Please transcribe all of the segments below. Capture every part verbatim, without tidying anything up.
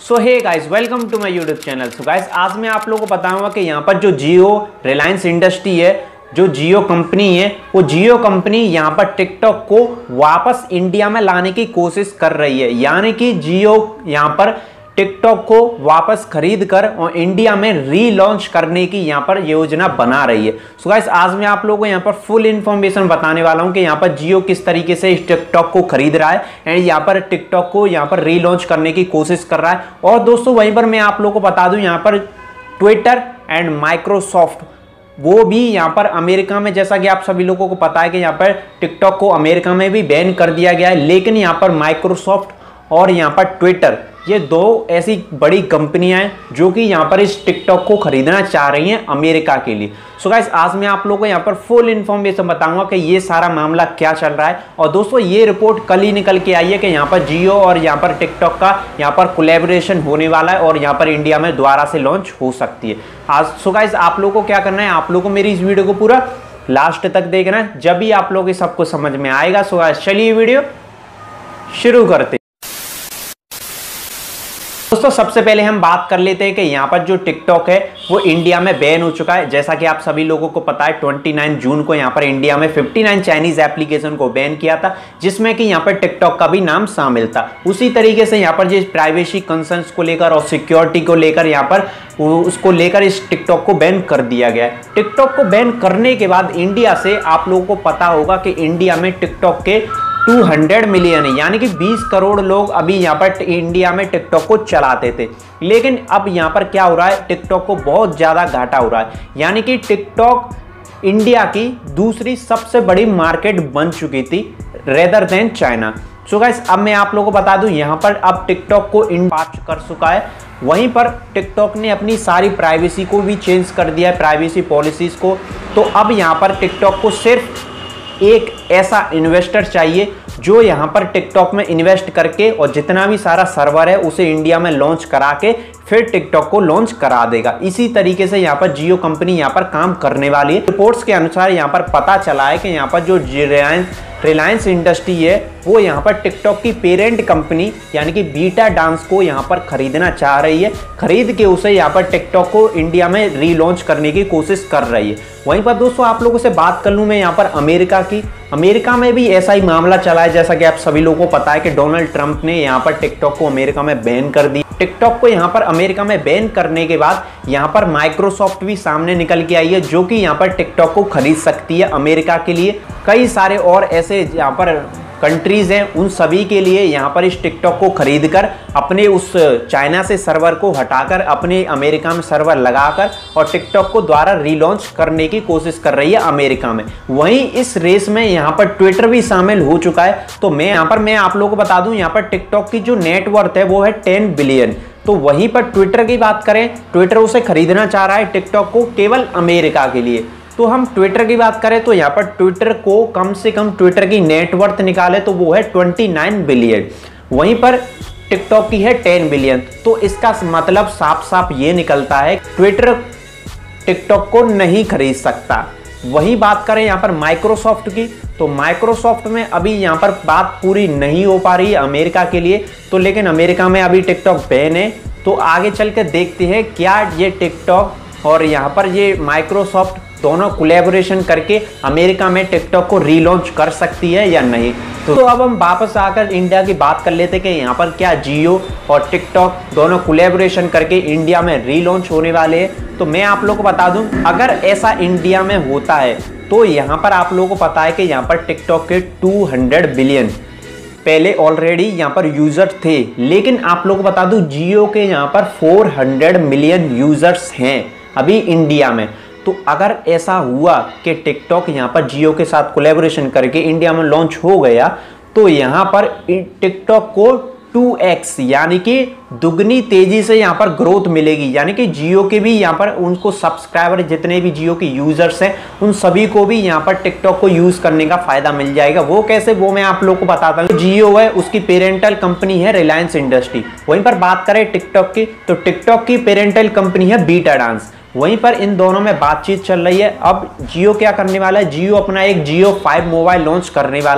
So hey guys, welcome to my YouTube channel. So guys, आज मैं आप लोगों को बताऊंगा कि यहाँ पर जो जियो रिलायंस इंडस्ट्री है, जो जियो कंपनी है, वो जियो कंपनी यहाँ पर टिकटॉक को वापस इंडिया में लाने की कोशिश कर रही है। यानी कि जियो यहाँ पर टिकटॉक को वापस खरीद कर और इंडिया में रीलॉन्च करने की यहाँ पर योजना बना रही है। सो गाइस, आज मैं आप लोगों को यहाँ पर फुल इन्फॉर्मेशन बताने वाला हूँ कि यहाँ पर जियो किस तरीके से इस टिकटॉक को खरीद रहा है एंड यहाँ पर टिकटॉक को यहाँ पर रीलॉन्च करने की कोशिश कर रहा है। और दोस्तों, वहीं पर मैं आप लोगों को बता दूं, यहाँ पर ट्विटर एंड माइक्रोसॉफ्ट वो भी यहाँ पर अमेरिका में, जैसा कि आप सभी लोगों को पता है कि यहाँ पर टिकटॉक को अमेरिका में भी बैन कर दिया गया है, लेकिन यहाँ पर माइक्रोसॉफ्ट और यहाँ पर ट्विटर, ये दो ऐसी बड़ी कंपनियां हैं जो कि यहाँ पर इस टिकटॉक को खरीदना चाह रही हैं अमेरिका के लिए। सो गाइस, आज मैं आप लोगों को यहाँ पर फुल इन्फॉर्मेशन बताऊंगा कि ये सारा मामला क्या चल रहा है। और दोस्तों, ये रिपोर्ट कल ही निकल के आई है कि यहाँ पर जियो और यहाँ पर टिकटॉक का यहाँ पर कोलैबोरेशन होने वाला है और यहाँ पर इंडिया में दोबारा से लॉन्च हो सकती है आज। सो गाइस, आप लोगों को क्या करना है, आप लोगों को मेरी इस वीडियो को पूरा लास्ट तक देखना है, जब भी आप लोगों को सबको समझ में आएगा। सो गाइस, चलिए वीडियो शुरू करते। दोस्तों, सबसे पहले हम बात कर लेते हैं कि यहाँ पर जो टिकटॉक है वो इंडिया में बैन हो चुका है। जैसा कि आप सभी लोगों को पता है, उनतीस जून को यहाँ पर इंडिया में उनसठ चाइनीज एप्लीकेशन को बैन किया था, जिसमें कि यहाँ पर टिकटॉक का भी नाम शामिल था। उसी तरीके से यहाँ पर जो प्राइवेसी कंसर्न्स को लेकर और सिक्योरिटी को लेकर यहाँ पर उसको लेकर इस टिकटॉक को बैन कर दिया गया है। टिकटॉक को बैन करने के बाद इंडिया से, आप लोगों को पता होगा कि इंडिया में टिकटॉक के दो सौ मिलियन है, यानी कि बीस करोड़ लोग अभी यहाँ पर इंडिया में टिकटॉक को चलाते थे। लेकिन अब यहाँ पर क्या हो रहा है, टिकटॉक को बहुत ज़्यादा घाटा हो रहा है। यानी कि टिकटॉक इंडिया की दूसरी सबसे बड़ी मार्केट बन चुकी थी rather than China. So guys, अब मैं आप लोगों को बता दूं, यहाँ पर अब टिकटॉक को इम्पार्ट कर चुका है। वहीं पर टिकटॉक ने अपनी सारी प्राइवेसी को भी चेंज कर दिया है, प्राइवेसी पॉलिसीज़ को। तो अब यहाँ पर टिकटॉक को सिर्फ एक ऐसा इन्वेस्टर चाहिए जो यहाँ पर टिकटॉक में इन्वेस्ट करके और जितना भी सारा सर्वर है उसे इंडिया में लॉन्च करा के फिर टिकटॉक को लॉन्च करा देगा। इसी तरीके से यहाँ पर जियो कंपनी यहाँ पर काम करने वाली है। रिपोर्ट्स के अनुसार यहाँ पर पता चला है कि यहाँ पर जो रिलायंस रिलायंस इंडस्ट्री है वो यहाँ पर टिकटॉक की पेरेंट कंपनी यानी कि बीटा डांस को यहाँ पर खरीदना चाह रही है। खरीद के उसे यहाँ पर टिकटॉक को इंडिया में रीलॉन्च करने की कोशिश कर रही है। वहीं पर दोस्तों, आप लोगों से बात कर लूँ मैं यहाँ पर अमेरिका की। अमेरिका में भी ऐसा ही मामला चला है, जैसा कि आप सभी लोगों को पता है कि डोनाल्ड ट्रंप ने यहाँ पर टिकटॉक को अमेरिका में बैन कर दी। टिकटॉक को यहाँ पर अमेरिका में बैन करने के बाद यहाँ पर माइक्रोसॉफ्ट भी सामने निकल के आई है, जो कि यहाँ पर टिकटॉक को खरीद सकती है अमेरिका के लिए। कई सारे और ऐसे यहाँ पर कंट्रीज हैं, उन सभी के लिए यहाँ पर इस टिकटॉक को खरीद कर अपने उस चाइना से सर्वर को हटाकर अपने अमेरिका में सर्वर लगाकर और टिकटॉक को द्वारा रीलॉन्च करने की कोशिश कर रही है अमेरिका में। वहीं इस रेस में यहाँ पर ट्विटर भी शामिल हो चुका है। तो मैं यहाँ पर मैं आप लोगों को बता दूं, यहाँ पर टिकटॉक की जो नेटवर्थ है वो है टेन बिलियन। तो वहीं पर ट्विटर की बात करें, ट्विटर उसे खरीदना चाह रहा है टिकटॉक को केवल अमेरिका के लिए। तो हम ट्विटर की बात करें तो यहाँ पर ट्विटर को कम से कम ट्विटर की नेटवर्थ निकाले तो वो है उनतीस बिलियन। वहीं पर टिकटॉक की है दस बिलियन। तो इसका मतलब साफ साफ ये निकलता है ट्विटर टिकटॉक को नहीं खरीद सकता। वही बात करें यहाँ पर माइक्रोसॉफ्ट की, तो माइक्रोसॉफ्ट में अभी यहाँ पर बात पूरी नहीं हो पा रही है अमेरिका के लिए। तो लेकिन अमेरिका में अभी टिकटॉक बैन है। तो आगे चल के देखते हैं क्या ये टिकटॉक और यहाँ पर ये माइक्रोसॉफ्ट दोनों कोलैबोरेशन करके अमेरिका में टिकटॉक को रीलॉन्च कर सकती है या नहीं। तो, तो अब हम वापस आकर इंडिया की बात कर लेते हैं कि यहाँ पर क्या जियो और टिकटॉक दोनों कोलैबोरेशन करके इंडिया में रीलॉन्च होने वाले हैं। तो मैं आप लोगों को बता दूं, अगर ऐसा इंडिया में होता है तो यहाँ पर आप लोगों को पता है कि यहाँ पर टिकटॉक के दो सौ बिलियन पहले ऑलरेडी यहाँ पर यूजर थे। लेकिन आप लोगों को बता दूं, जियो के यहाँ पर चार सौ मिलियन यूजर्स हैं अभी इंडिया में। तो अगर ऐसा हुआ कि टिकटॉक यहाँ पर जियो के साथ कोलैबोरेशन करके इंडिया में लॉन्च हो गया तो यहाँ पर टिकटॉक को टू एक्स यानी कि दुगनी तेजी से यहाँ पर ग्रोथ मिलेगी। यानी कि जियो के भी यहाँ पर उनको सब्सक्राइबर जितने भी जियो के यूजर्स हैं उन सभी को भी यहाँ पर टिकटॉक को यूज करने का फायदा मिल जाएगा। वो कैसे, वो मैं आप लोग को बताता हूँ। जियो है उसकी पेरेंटल कंपनी है रिलायंस इंडस्ट्री। वहीं पर बात करें टिकटॉक की, तो टिकटॉक की पेरेंटल कंपनी है बीटा डांस। वहीं पर इन दोनों में बातचीत चल रही है। अब जियो क्या करने वाला है, जियो अपना एक जियो फाइव मोबाइल लॉन्च करने वाला है,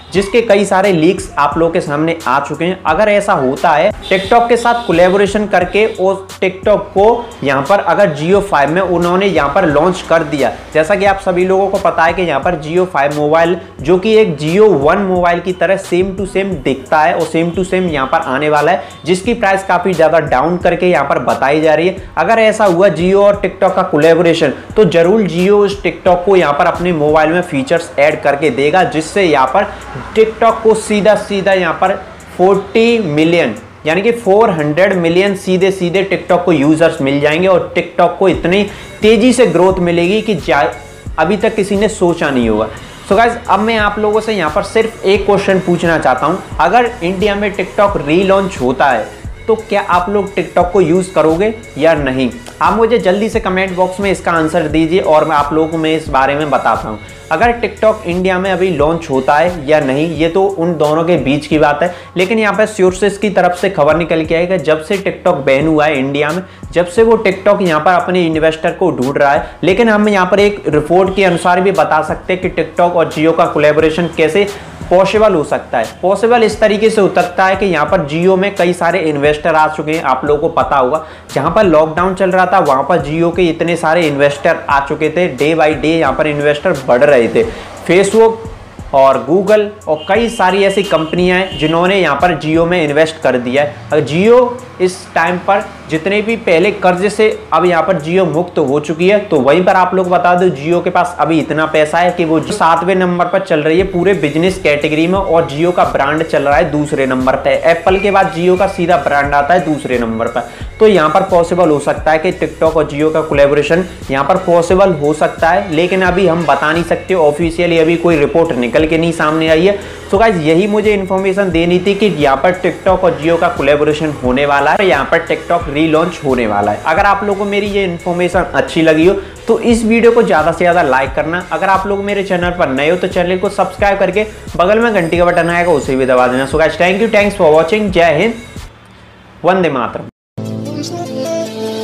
जिसके कई सारे लीक्स आप लोगों के सामने आ चुके हैं। अगर ऐसा होता है टिकटॉक के साथ कोलैबोरेशन करके और टिकटॉक को यहाँ पर अगर जियो फाइव में उन्होंने यहाँ पर लॉन्च कर दिया, जैसा कि आप सभी लोगों को पता है कि यहाँ पर जियो फाइव मोबाइल जो कि एक जियो वन मोबाइल की तरह सेम टू सेम दिखता है और सेम टू सेम यहाँ पर आने वाला है, जिसकी प्राइस काफी ज्यादा डाउन करके यहाँ पर बताई जा रही है। अगर ऐसा हुआ जियो और टिकटॉक का कोलैबोरेशन तो जरूर जियो उस टिकटॉक को यहाँ पर अपने मोबाइल में फीचर्स ऐड करके देगा, जिससे यहाँ पर टिकटॉक को सीधा सीधा यहाँ पर चालीस मिलियन यानी कि चार सौ मिलियन सीधे सीधे टिकटॉक को यूजर्स मिल जाएंगे और टिकटॉक को इतनी तेजी से ग्रोथ मिलेगी कि अभी तक किसी ने सोचा नहीं होगा। सो गाइस, अब मैं आप लोगों से यहाँ पर सिर्फ एक क्वेश्चन पूछना चाहता हूँ, अगर इंडिया में टिकटॉक रीलॉन्च होता है तो क्या आप लोग टिकटॉक को यूज करोगे या नहीं? आप मुझे जल्दी से कमेंट बॉक्स में इसका आंसर दीजिए और मैं आप लोगों को मैं इस बारे में बताता हूं। अगर टिकटॉक इंडिया में अभी लॉन्च होता है या नहीं ये तो उन दोनों के बीच की बात है, लेकिन यहाँ पे सोर्सेस की तरफ से खबर निकल के आई कि जब से टिकटॉक बैन हुआ है इंडिया में, जब से वो टिकटॉक यहाँ पर अपने इन्वेस्टर को ढूंढ रहा है। लेकिन हम यहाँ पर एक रिपोर्ट के अनुसार भी बता सकते हैं कि टिकटॉक और जियो का कोलैबोरेशन कैसे पॉसिबल हो सकता है। पॉसिबल इस तरीके से हो सकता है कि यहाँ पर जियो में कई सारे इन्वेस्टर आ चुके हैं, आप लोगों को पता होगा जहाँ पर लॉकडाउन चल रहा था वहाँ पर जियो के इतने सारे इन्वेस्टर आ चुके थे, डे बाय डे यहाँ पर इन्वेस्टर बढ़ रहे थे। फेसबुक और गूगल और कई सारी ऐसी कंपनियां हैं जिन्होंने यहाँ पर जियो में इन्वेस्ट कर दिया है। अगर जियो इस टाइम पर जितने भी पहले कर्ज से अब यहाँ पर जियो मुक्त हो चुकी है, तो वहीं पर आप लोग बता दो जियो के पास अभी इतना पैसा है कि वो सातवें नंबर पर चल रही है पूरे बिजनेस कैटेगरी में और जियो का ब्रांड चल रहा है दूसरे नंबर पर। एप्पल के बाद जियो का सीधा ब्रांड आता है दूसरे नंबर पर। तो यहाँ पर पॉसिबल हो सकता है कि टिकटॉक और जियो का कोलैबोरेशन यहाँ पर पॉसिबल हो सकता है, लेकिन अभी हम बता नहीं सकते, ऑफिशियली अभी कोई रिपोर्ट निकल के नहीं सामने आई है। सो गाइस, यही मुझे इन्फॉर्मेशन देनी थी कि यहाँ पर टिकटॉक और जियो का कोलैबोरेशन होने वाला है, यहाँ पर टिकटॉक रीलॉन्च होने वाला है। अगर आप लोगों को मेरी ये इन्फॉर्मेशन अच्छी लगी हो तो इस वीडियो को ज़्यादा से ज़्यादा लाइक करना। अगर आप लोग मेरे चैनल पर नए हो तो चैनल को सब्सक्राइब करके बगल में घंटी का बटन आएगा उसे भी दबा देना। So guys, thank you, thanks for watching. जय हिंद, वंदे मातरम।